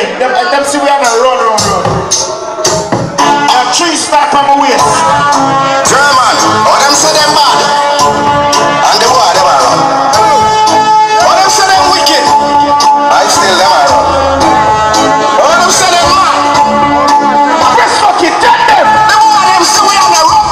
Them see we are gonna run. A tree start from my waist. German, oh them say them bad. And the boy them are run. Oh them say them wicked. I still them are run. Oh them say them mad. But let's fucking tell them. The boy them say we are gonna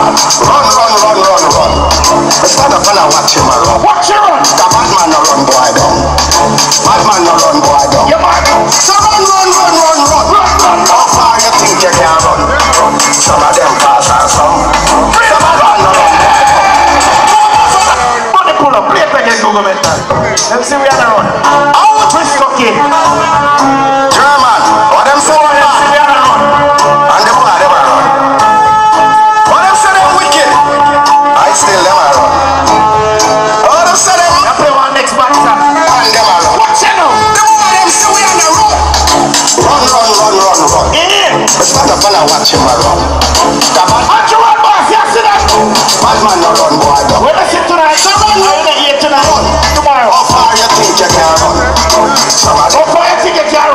run. It's not a fella watch him run. Watch you run. The bad man no run boy down. Bad man no run boy down. You mad? So run. How far you think you can run? Some of them pass and some. Some of them no run boy down. Put the pull up, play it again, governmental. Them see we are gonna run. Out with fucking. German, what them say them Them see we bad? are gonna run. And the boy them a run. What them say them wicked? I still them a run. What them say them Now play one next boxer. and them a run. Watch it now. The boy them say we on the run. Run. Yeah. It's not a fella watch him a run. The bad Watch you run, boss. You see that? man no run boy down. We're gonna sit tonight. So run. We're gonna eat tonight. Tomorrow. How far you think you can run? Some of How them far you think you can